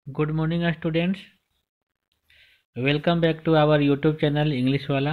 Good morning students, welcome back to our YouTube channel English वाला।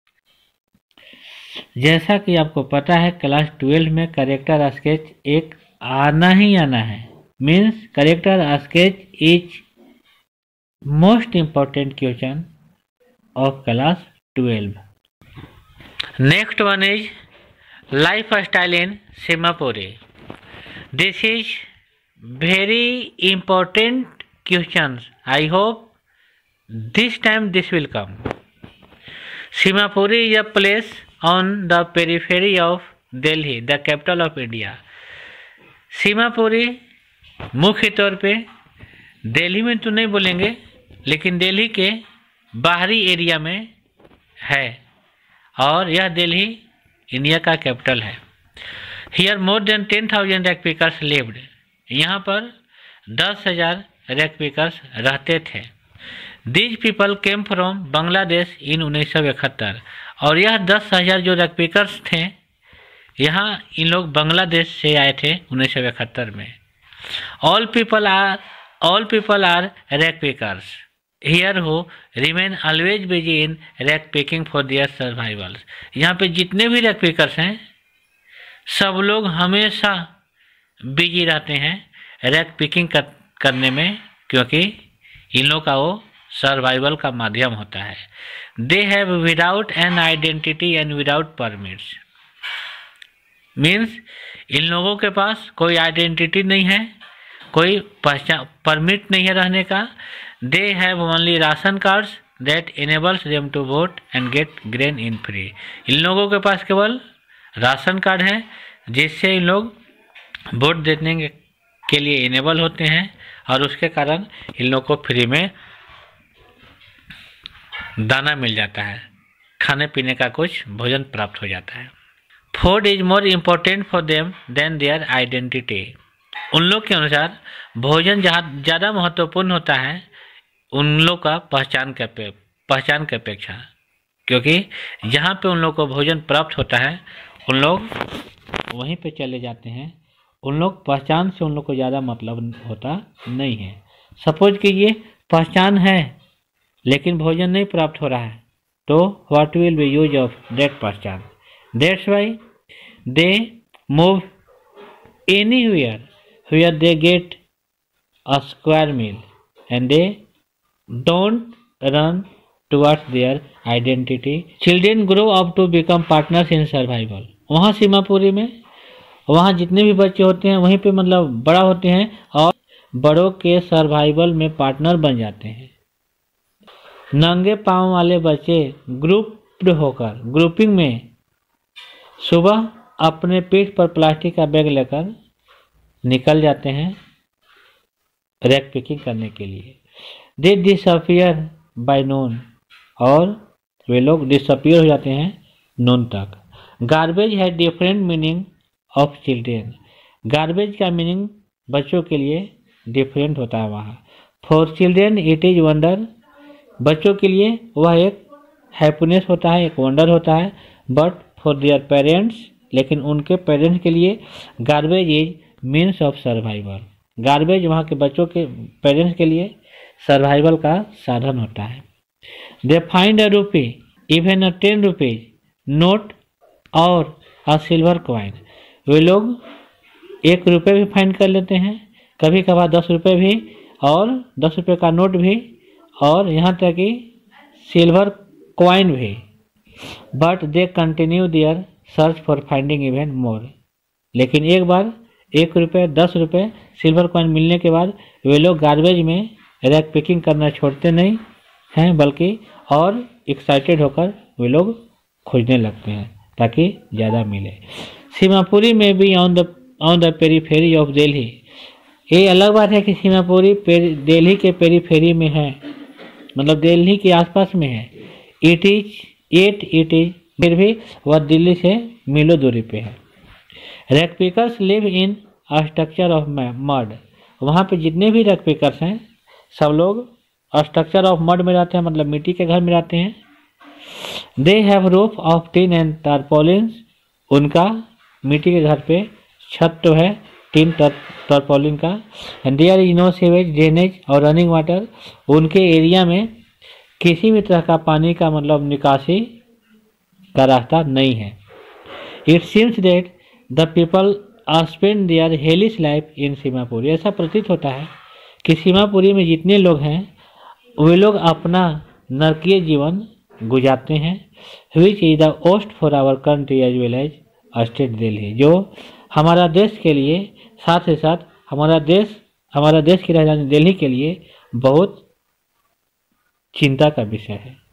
जैसा कि आपको पता है क्लास 12 में करेक्टर स्केच एक आना ही आना है। Means character sketch is most important question of class 12। Next one is life style in Seemapuri. This is very important questions. I hope this time this will come. Simapuri is a place on the periphery of Delhi, the capital of India. Seemapuri मुख्य तौर पे दिल्ली में तो नहीं बोलेंगे, लेकिन दिल्ली के बाहरी एरिया में है और यह दिल्ली इंडिया का कैपिटल है। Here more than 10,000 rag pickers lived. यहाँ पर 10,000 रैक पिकर्स रहते थे। These people came from Bangladesh in 1971। और यह 10,000 जो रैक पिकर्स थे, यहाँ इन लोग बांग्लादेश से आए थे 1971 में। All people are rag pickers here who remain always busy in rag picking for their survival. यहाँ पे जितने भी रैक पिकर्स हैं सब लोग हमेशा बिजी रहते हैं रैक पिकिंग करने में, क्योंकि इन लोग का वो सर्वाइवल का माध्यम होता है। They have without an identity and without permits. Means इन लोगों के पास कोई आइडेंटिटी नहीं है, कोई परमिट नहीं है रहने का। They have only ration cards that enables them to vote and get grain in free. इन लोगों के पास केवल राशन कार्ड है जिससे इन लोग वोट देने के लिए इनेबल होते हैं और उसके कारण इन लोग को फ्री में दाना मिल जाता है, खाने पीने का कुछ भोजन प्राप्त हो जाता है। Food is more important for them than their identity. उन लोग के अनुसार भोजन जहाँ ज़्यादा महत्वपूर्ण होता है उन लोग का पहचान के अपेक्षा, क्योंकि जहाँ पे उन लोग को भोजन प्राप्त होता है उन लोग वहीं पे चले जाते हैं। उन लोग पहचान से उन लोग को ज़्यादा मतलब होता नहीं है। सपोज कीजिए पहचान है लेकिन भोजन नहीं प्राप्त हो रहा है, तो what will be use of that पहचान। That's why they move anywhere where they get a square meal and they don't run towards their identity. Children grow up to become partners in survival. वहाँ सीमापुरी में वहाँ जितने भी बच्चे होते हैं वहीं पे मतलब बड़ा होते हैं और बड़ों के सर्वाइवल में पार्टनर बन जाते हैं। नंगे पाँव वाले बच्चे ग्रुपिंग में सुबह अपने पीठ पर प्लास्टिक का बैग लेकर निकल जाते हैं रैक पिकिंग करने के लिए। दे डिसअपियर बाय नून, और वे लोग डिसअपियर हो जाते हैं नून तक। गार्बेज है different meaning of children. Garbage का मीनिंग बच्चों के लिए डिफरेंट होता है वहाँ। For children it is wonder. बच्चों के लिए वह एक हैप्पीनेस होता है, एक वंडर होता है। बट फॉर देयर पेरेंट्स, लेकिन उनके पेरेंट्स के लिए garbage is means of survival. Garbage वहाँ के बच्चों के पेरेंट्स के लिए सर्वाइवल का साधन होता है। दे फाइंड अ रूपी इवन अ 10 रुपीज नोट और अ सिल्वर कॉइन। वे लोग 1 रुपये भी फाइंड कर लेते हैं, कभी कभार 10 रुपये भी, और 10 रुपये का नोट भी, और यहाँ तक कि सिल्वर कॉइन भी। But they continue their search for finding even more. लेकिन एक बार 1 रुपये 10 रुपये सिल्वर कॉइन मिलने के बाद वे लोग गार्बेज में रैक पिकिंग करना छोड़ते नहीं हैं, बल्कि और एक्साइटेड होकर वे लोग खोजने लगते हैं ताकि ज़्यादा मिले। सीमापुरी में भी on the periphery of Delhi. ये अलग बात है कि सीमापुरी दिल्ली के पेरीफेरी में है, मतलब दिल्ली के आसपास में है। इट इज फिर भी वह दिल्ली से मीलों दूरी पे है। Rag pickers live in a structure of mud. वहाँ पे जितने भी रैक पिकर्स हैं सब लोग स्ट्रक्चर ऑफ मड में रहते हैं, मतलब मिट्टी के घर में रहते हैं। They have roof of tin and tarpaulins. उनका मिट्टी के घर पे छत तो है टीन टर्पोलिन का। And there is no sewage, drainage और रनिंग वाटर। उनके एरिया में किसी भी तरह का पानी का मतलब निकासी का रास्ता नहीं है। It seems that the people spend their hellish life in Seemapuri. ऐसा प्रतीत होता है कि सीमापुरी में जितने लोग हैं वे लोग अपना नरकीय जीवन गुजारते हैं। Which is the worst for our country as well as state Delhi, जो हमारा देश के लिए साथ ही साथ हमारा देश की राजधानी दिल्ली के लिए बहुत चिंता का विषय है।